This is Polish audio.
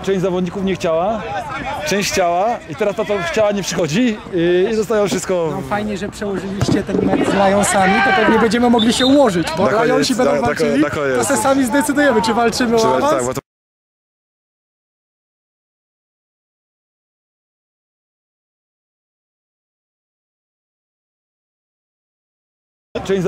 część zawodników nie chciała, część chciała i teraz ta, co chciała, nie przychodzi i zostało wszystko... No fajnie, że przełożyliście ten mecz z Lionsami, to pewnie będziemy mogli się ułożyć, bo Lionsi będą walczyli, to se sami zdecydujemy, czy walczymy o awans. Część